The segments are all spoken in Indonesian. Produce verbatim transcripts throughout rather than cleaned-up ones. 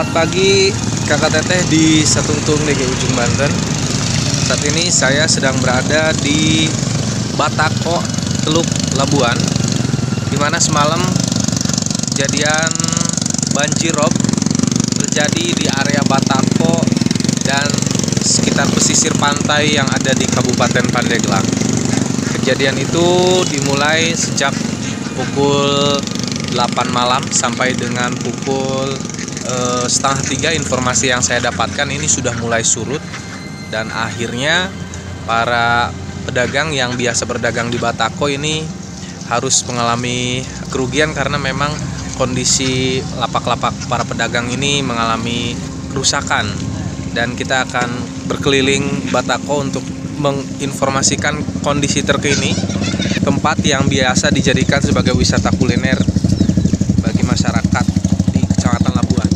Selamat pagi kakak teteh di Satungtung D G Ujung Banten. Saat ini saya sedang berada di Batako, Teluk Labuan, dimana semalam kejadian banjir rob terjadi di area Batako dan sekitar pesisir pantai yang ada di Kabupaten Pandeglang. Kejadian itu dimulai sejak pukul delapan malam sampai dengan pukul eh, setengah tiga. Informasi yang saya dapatkan ini sudah mulai surut, dan akhirnya para pedagang yang biasa berdagang di Batako ini harus mengalami kerugian karena memang kondisi lapak-lapak para pedagang ini mengalami kerusakan. Dan kita akan berkeliling Batako untuk menginformasikan kondisi terkini tempat yang biasa dijadikan sebagai wisata kuliner bagi masyarakat di Kecamatan Labuan.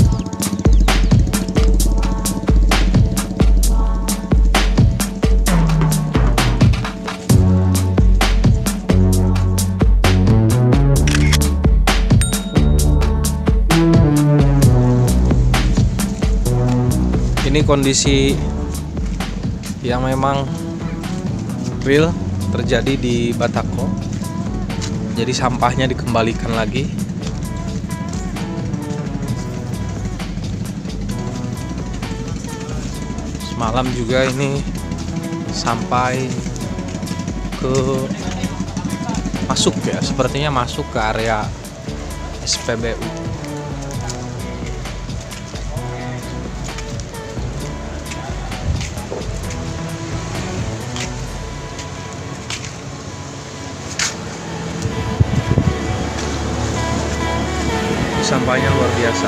Ini kondisi yang memang real terjadi di Batako. Jadi sampahnya dikembalikan lagi. Semalam juga ini sampai ke masuk ya, sepertinya masuk ke area S P B U. Sampahnya luar biasa.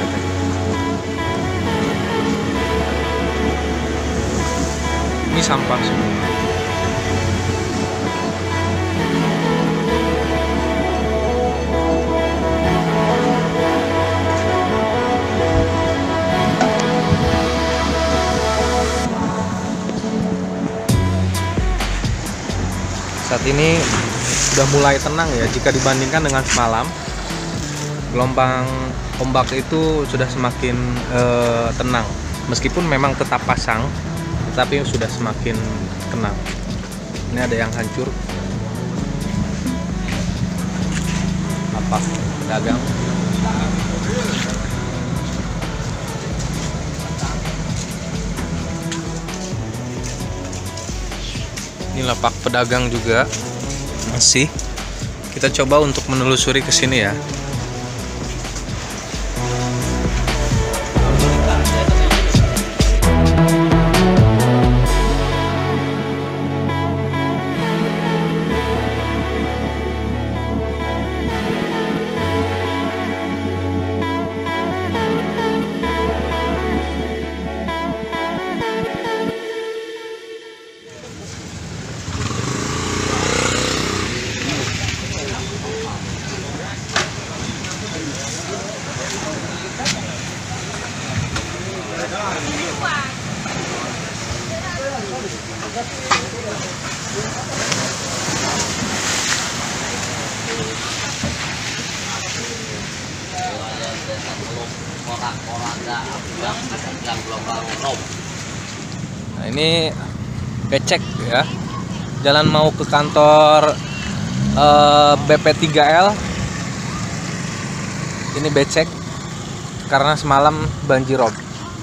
Ini sampah semua. Saat ini sudah mulai tenang ya jika dibandingkan dengan semalam. Gelombang ombak itu sudah semakin uh, tenang, meskipun memang tetap pasang, tetapi sudah semakin tenang. Ini ada yang hancur, lapak pedagang. Ini lapak pedagang juga masih. Kita coba untuk menelusuri ke sini ya. Nah, ini becek ya, jalan mau ke kantor eh, B P tiga L. Ini becek karena semalam banjir rob.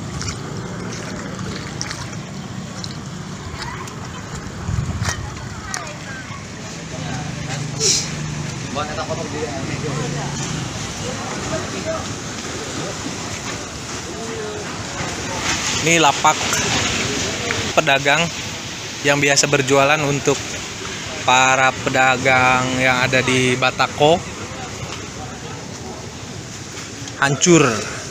Ini lapak pedagang yang biasa berjualan untuk para pedagang yang ada di Batako. Hancur.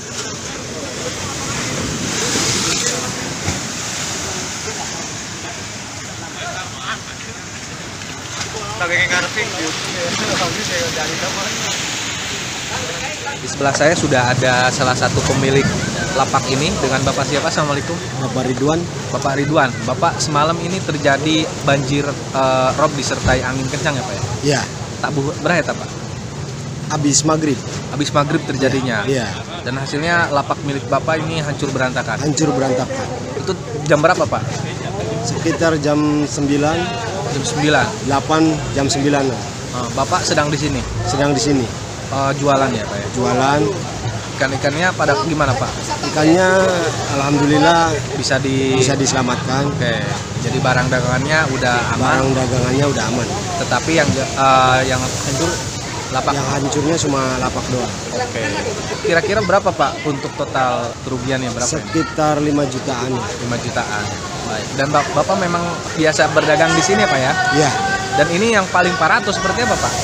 Di sebelah saya sudah ada salah satu pemilik lapak ini dengan Bapak siapa? Assalamualaikum. Bapak Ridwan. Bapak Ridwan. Bapak, semalam ini terjadi banjir uh, rob disertai angin kencang ya Pak ya? Iya. Tak berapa ya Pak? Habis maghrib. Habis maghrib terjadinya. Iya. Dan hasilnya lapak milik Bapak ini hancur berantakan. Hancur berantakan. Itu jam berapa, Pak? Sekitar jam sembilan, Jam sembilan. delapan, jam sembilan. Uh, Bapak sedang di sini. Sedang di sini. Uh, jualan ya, Pak ya? Jualan. Ikan-ikannya pada gimana, Pak? Ikannya alhamdulillah Bisa di bisa diselamatkan. Oke. Jadi barang dagangannya udah aman, Barang dagangannya udah aman. tetapi yang uh, yang hancur lapak. Yang hancurnya cuma lapak doang. Oke. Kira-kira berapa, Pak, untuk total kerugiannya berapa? Sekitar lima jutaan. lima jutaan. Baik. Dan Bap- Bapak memang biasa berdagang di sini ya, Pak ya? Iya. Dan ini yang paling parah atau seperti apa, Pak?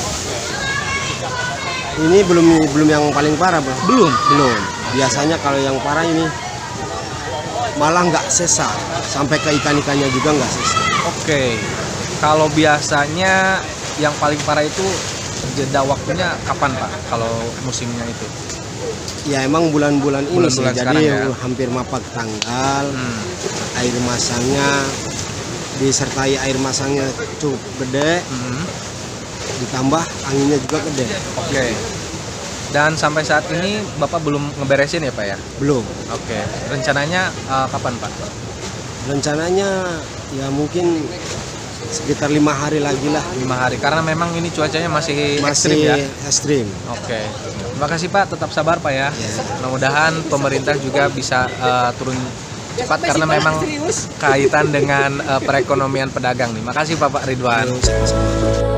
Ini belum belum yang paling parah, Bang. Belum. Belum. Biasanya kalau yang parah ini malah nggak sesa, sampai ke ikan-ikannya juga nggak sesa. Oke. Kalau biasanya yang paling parah itu jeda waktunya kapan, Pak? Kalau musimnya itu? Ya emang bulan-bulan ini sih, Bulan-bulan jadi sekarang ya? hampir mapak tanggal. Hmm. Air masangnya disertai air masangnya cukup gede, Hmm. ditambah anginnya juga gede. Oke. Dan sampai saat ini Bapak belum ngeberesin ya, Pak ya? Belum. Oke. Rencananya uh, kapan, Pak? Rencananya ya mungkin sekitar lima hari lagi lah. Lima hari. Karena memang ini cuacanya masih, ekstrim Masih ya. ekstrim. Oke. Terima kasih, Pak. Tetap sabar, Pak ya. Ya. Mudah-mudahan pemerintah juga bisa uh, turun cepat karena memang kaitan dengan uh, perekonomian pedagang nih. Makasih, Bapak Ridwan. Ayo, sama-sama.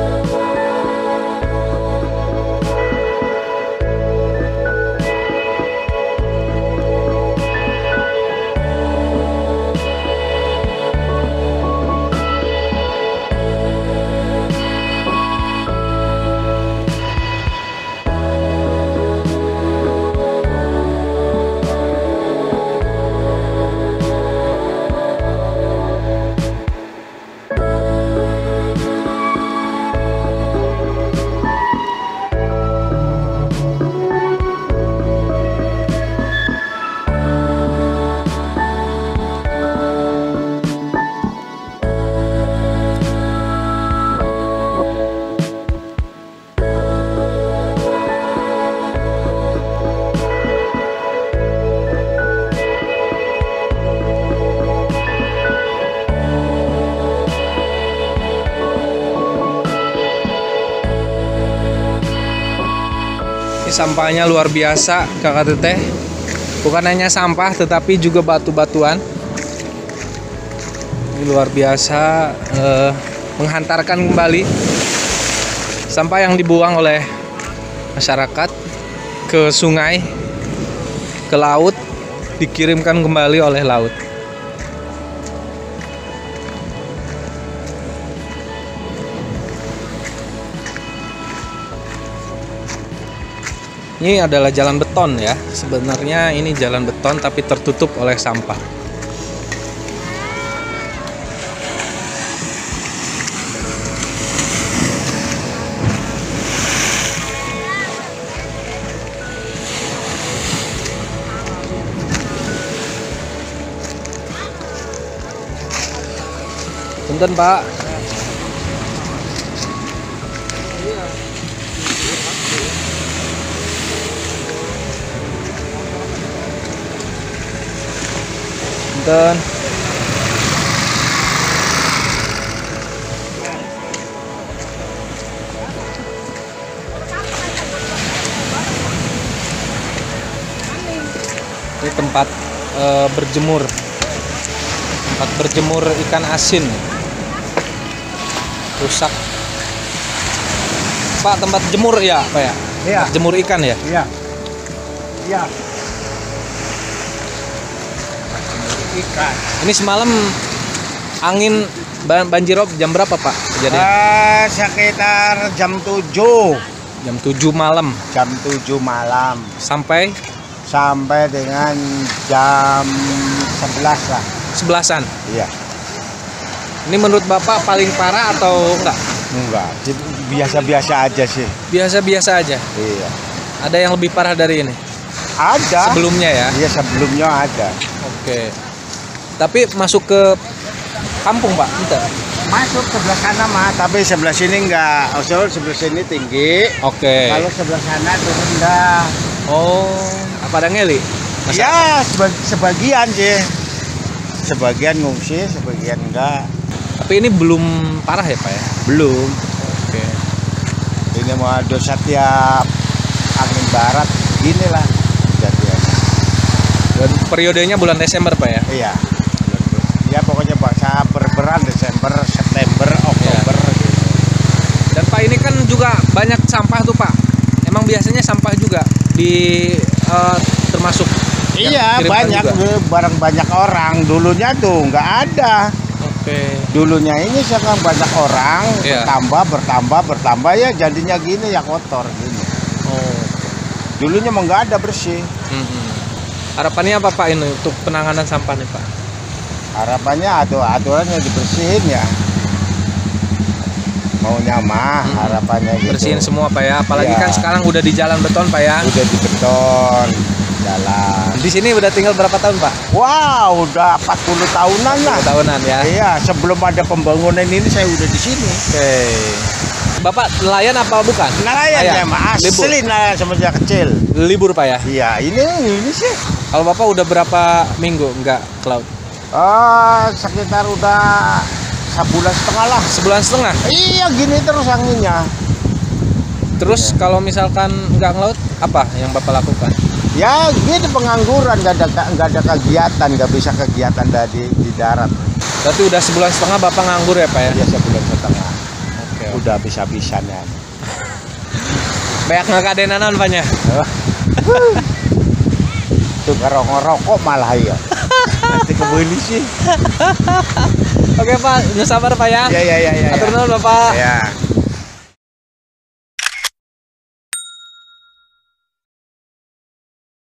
Sampahnya luar biasa, Kakak Teteh. Bukan hanya sampah tetapi juga batu-batuan. Ini luar biasa, eh, menghantarkan kembali sampah yang dibuang oleh masyarakat ke sungai, ke laut, dikirimkan kembali oleh laut. Ini adalah jalan beton ya. Sebenarnya ini jalan beton tapi tertutup oleh sampah. Punten, Pak. Punten. Ini tempat e, berjemur. Tempat berjemur ikan asin. Rusak. Pak, tempat jemur ya, Pak ya? Iya. Jemur ikan ya? Iya. Iya. Ikan. Ini semalam angin ba- banjirop jam berapa, Pak? Kejadian? Ah, sekitar jam tujuh. Jam tujuh malam Jam tujuh malam sampai sampai dengan jam sebelas lah. sebelasan. Iya. Ini menurut Bapak paling parah atau enggak? Enggak, biasa-biasa aja sih. Biasa-biasa aja. Iya. Ada yang lebih parah dari ini? Ada. Sebelumnya ya? Iya, sebelumnya ada. Oke. Tapi masuk ke kampung, Pak? Enggak. Masuk sebelah sana mah, tapi sebelah sini enggak. Oh, sebelah sini tinggi. Oke. Kalau sebelah sana tuh rendah. Oh, Apa ada ngeli? Masa- Ya seba- sebagian sih, sebagian ngungsi, sebagian enggak. Tapi ini belum parah ya Pak ya? Belum. Oke. Ini mau dosa tiap angin barat, ginilah kejadiannya. Dan periodenya bulan Desember Pak ya? Iya. Ya pokoknya bahasa berberan Desember, September, Oktober. Gitu. Dan Pak ini kan juga banyak sampah tuh Pak. Emang biasanya sampah juga di eh, termasuk yang Iya kirimkan banyak juga? eh, barang banyak orang. Dulunya tuh nggak ada. Oke. Dulunya ini sekarang banyak orang Iya. bertambah bertambah bertambah ya jadinya gini ya kotor gini. Oh. Dulunya mah nggak ada bersih. Mm-mm. Harapannya apa Pak ini untuk penanganan sampah nih Pak? Harapannya atau aturannya dibersihin ya. Maunya mah Hmm. harapannya gitu. Bersihin semua Pak ya. Apalagi Iya. kan sekarang udah di jalan beton Pak ya. Udah di beton jalan. Di sini udah tinggal berapa tahun Pak? Wow, udah empat puluh tahunan lah. Dua tahunan ya. Iya, sebelum ada pembangunan ini saya udah di sini. Oke. Bapak nelayan apa bukan? Nelayan ya, Mas. Libur. Asli nelayan semenjak kecil. Libur Pak ya. Iya, ini ini sih. Kalau Bapak udah berapa minggu nggak ke laut? Oh, sekitar udah sebulan setengah lah. Sebulan setengah. Iya, gini terus anginnya. Terus kalau misalkan nggak ngelaut, apa yang Bapak lakukan? Ya, gitu pengangguran, nggak ada nggak ada kegiatan, nggak bisa kegiatan dari di darat. Berarti udah sebulan setengah Bapak nganggur ya Pak ya? Ya sebulan setengah. Oke. Udah bisa-bisanya. Banyak ngakadenan naon Pak nya? Tuh ngerokok malah ya. Nanti kebeli sih. Oke Pak, nu sabar Pak ya. Ya ya ya ya. Atur nuhun Bapak. Ya.